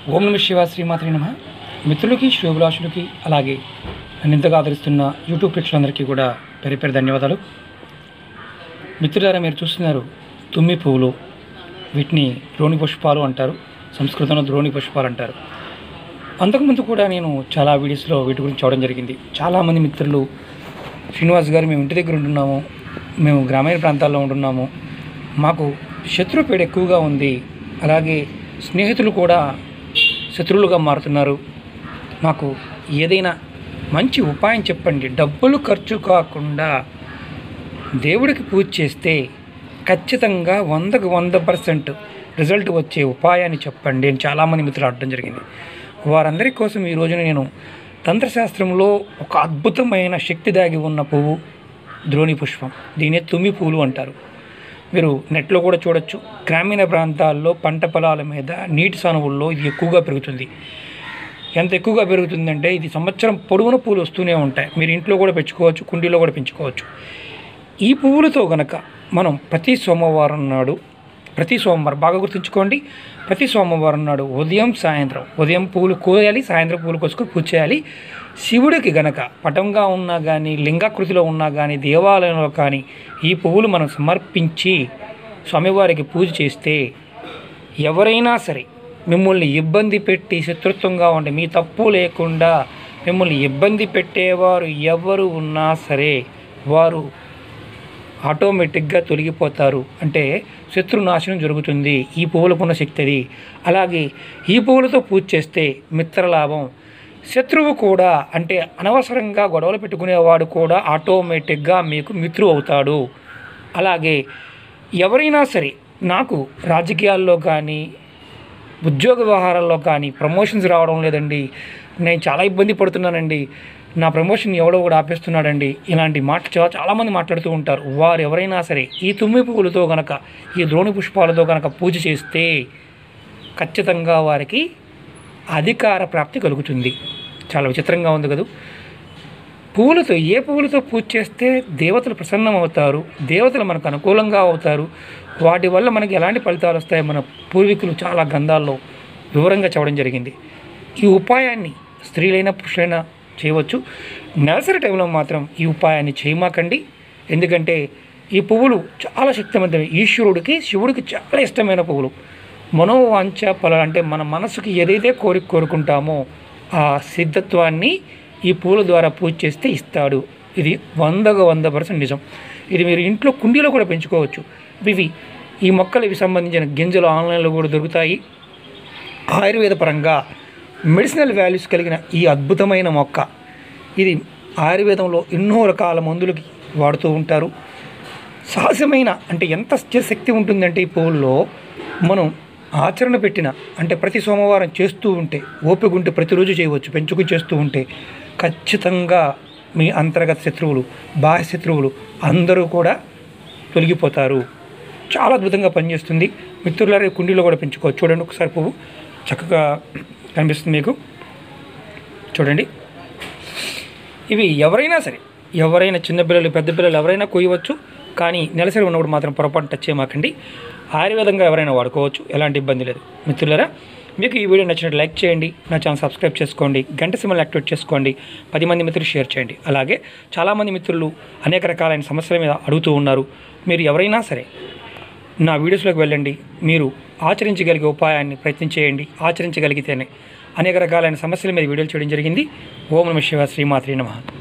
ఓం నమ శివాయ శ్రీమాత్రే నమః. మిత్రులకి శ్రేయోభిలాషులకి అలాగే నన్ను ఇంతగా ఆదరిస్తున్న యూట్యూబ్ ప్రేక్షకులందరికీ కూడా పేరు పేరు ధన్యవాదాలు. మిత్రులారా, మీరు చూస్తున్నారు తుమ్మి పువ్వులు. వీటిని ద్రోణి పుష్పాలు అంటారు, సంస్కృతంలో ద్రోణి పుష్పాలు అంటారు. అంతకుముందు కూడా నేను చాలా వీడియోస్లో వీటి గురించి చూడడం జరిగింది. చాలామంది మిత్రులు, శ్రీనివాస్ గారు మేము ఇంటి దగ్గర ఉంటున్నాము, మేము గ్రామీణ ప్రాంతాల్లో ఉంటున్నాము, మాకు శత్రుపీడ ఎక్కువగా ఉంది, అలాగే స్నేహితులు కూడా శత్రువులుగా మారుతున్నారు, మాకు ఏదైనా మంచి ఉపాయం చెప్పండి, డబ్బులు ఖర్చు కాకుండా దేవుడికి పూజ చేస్తే ఖచ్చితంగా 100% రిజల్ట్ వచ్చే ఉపాయాన్ని చెప్పండి అని చాలామంది మిత్రులు అడగడం జరిగింది. వారందరి కోసం ఈ రోజున నేను తంత్రశాస్త్రంలో ఒక అద్భుతమైన శక్తి దాగి ఉన్న పువ్వు ద్రోణి పుష్పం. దీనే తుమ్మి పువ్వులు అంటారు. మీరు నెట్లో కూడా చూడొచ్చు. గ్రామీణ ప్రాంతాల్లో పంట పొలాల మీద నీటి సానువుల్లో ఇది ఎక్కువగా పెరుగుతుంది. ఎంత ఎక్కువగా పెరుగుతుందంటే ఇది సంవత్సరం పొడవున పూలు వస్తూనే ఉంటాయి. మీరు ఇంట్లో కూడా పెంచుకోవచ్చు, కుండీలో కూడా పెంచుకోవచ్చు. ఈ పువ్వులతో గనక మనం ప్రతి సోమవారం బాగా గుర్తుంచుకోండి, ప్రతి సోమవారం నాడు ఉదయం పువ్వులు కోయాలి, సాయంత్రం పువ్వులు కోసుకొని పూజ చేయాలి. శివుడికి గనక పటంగా ఉన్నా కానీ, లింగాకృతిలో ఉన్నా కానీ, దేవాలయంలో కానీ ఈ పువ్వులు మనం సమర్పించి స్వామివారికి పూజ చేస్తే ఎవరైనా సరే మిమ్మల్ని ఇబ్బంది పెట్టి శత్రుత్వంగా ఉండి మీ తప్పు లేకుండా మిమ్మల్ని ఇబ్బంది పెట్టేవారు ఎవరు ఉన్నా సరే వారు ఆటోమేటిక్గా తొలగిపోతారు. అంటే శత్రునాశనం జరుగుతుంది. ఈ పువ్వులకున్న శక్తి అది. అలాగే ఈ పువ్వులతో పూజ చేస్తే మిత్రలాభం. శత్రువు కూడా, అంటే అనవసరంగా గొడవలు పెట్టుకునేవాడు కూడా ఆటోమేటిక్గా మీకు మిత్రువు అవుతాడు. అలాగే ఎవరైనా సరే నాకు రాజకీయాల్లో కానీ, ఉద్యోగ వ్యవహారాల్లో కానీ ప్రమోషన్స్ రావడం లేదండి, నేను చాలా ఇబ్బంది పడుతున్నానండి, నా ప్రమోషన్ ఎవడో కూడా ఆపేస్తున్నాడండి, ఇలాంటి మాటలు చాలామంది మాట్లాడుతూ ఉంటారు. వారు ఎవరైనా సరే ఈ తుమ్మి పువ్వులతో కనుక, ఈ ద్రోణి పుష్పాలతో కనుక పూజ చేస్తే ఖచ్చితంగా వారికి అధికార ప్రాప్తి కలుగుతుంది. చాలా విచిత్రంగా ఉంది కదా. ఏ పువ్వులతో పూజ చేస్తే దేవతలు ప్రసన్నం అవుతారు, దేవతలు మనకు అనుకూలంగా అవుతారు, వాటి వల్ల మనకి ఎలాంటి ఫలితాలు వస్తాయి మన పూర్వీకులు చాలా గ్రంథాల్లో వివరంగా చెప్పడం జరిగింది. ఈ ఉపాయాన్ని స్త్రీలైనా పురుషులైనా చేయవచ్చు. నెలసరి టైంలో మాత్రం ఈ ఉపాయాన్ని చేయమాకండి. ఎందుకంటే ఈ పువ్వులు చాలా శక్తివంతమైనవి. ఈశ్వరుడికి, శివుడికి చాలా ఇష్టమైన పువ్వులు. మనోవాంఛ ఫలాలు, అంటే మన మనసుకి ఏదైతే కోరుకుంటామో ఆ సిద్ధత్వాన్ని ఈ పూల ద్వారా పూజ చేస్తే ఇస్తాడు. ఇది 100% నిజం. ఇది మీరు ఇంట్లో కుండీలో కూడా పెంచుకోవచ్చు. ఈ మొక్కలకి సంబంధించిన గింజలు ఆన్లైన్లో కూడా దొరుకుతాయి. ఆయుర్వేద పరంగా మెడిసినల్ వాల్యూస్ కలిగిన ఈ అద్భుతమైన మొక్క, ఇది ఆయుర్వేదంలో ఎన్నో రకాల మందులకి వాడుతూ ఉంటారు. సహజమైన, అంటే ఎంత శక్తి ఉంటుందంటే ఈ పువ్వుల్లో మనం ఆచరణ పెట్టిన, అంటే ప్రతి సోమవారం చేస్తూ ఉంటే, ఓపిక ఉంటే ప్రతిరోజు చేయవచ్చు, పెంచుకుని చేస్తూ ఉంటే ఖచ్చితంగా మీ అంతర్గత శత్రువులు, బాహ్య శత్రువులు అందరూ కూడా తొలగిపోతారు. చాలా అద్భుతంగా పనిచేస్తుంది. మిత్రులారా, కుండీలో కూడా పెంచుకోవచ్చు. చూడండి ఒకసారి, పువ్వు చక్కగా కనిపిస్తుంది మీకు. చూడండి, ఇవి ఎవరైనా చిన్నపిల్లలు, పెద్ద పిల్లలు ఎవరైనా కోయవచ్చు. కానీ నెలసరి ఉన్నప్పుడు మాత్రం పొరపాటు టచ్ చేయమాకండి. ఆయుర్వేదంగా ఎవరైనా వాడుకోవచ్చు, ఎలాంటి ఇబ్బంది లేదు. మిత్రులారా, మీకు ఈ వీడియో నచ్చినట్టు లైక్ చేయండి, నా ఛానల్ సబ్స్క్రైబ్ చేసుకోండి, గంట సింబల్ యాక్టివేట్ చేసుకోండి, 10 మంది మిత్రులు షేర్ చేయండి. అలాగే చాలామంది మిత్రులు అనేక రకాలైన సమస్యల మీద అడుగుతూ ఉన్నారు. మీరు ఎవరైనా సరే నా వీడియోస్లోకి వెళ్ళండి, మీరు ఆచరించగలిగే ఉపాయాన్ని ప్రయత్నం చేయండి. ఆచరించగలిగితేనే అనేక రకాలైన సమస్యల మీద వీడియోలు చేయడం జరిగింది. ఓం నమః శివాయ శ్రీమాత్రే నమః.